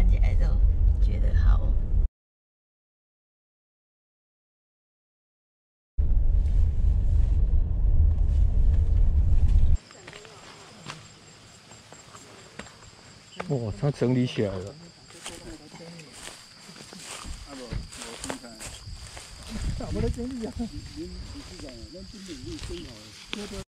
看起来都觉得好。 哇，它整理起来了。 怎么了，经理啊？你市长，咱今年你生好。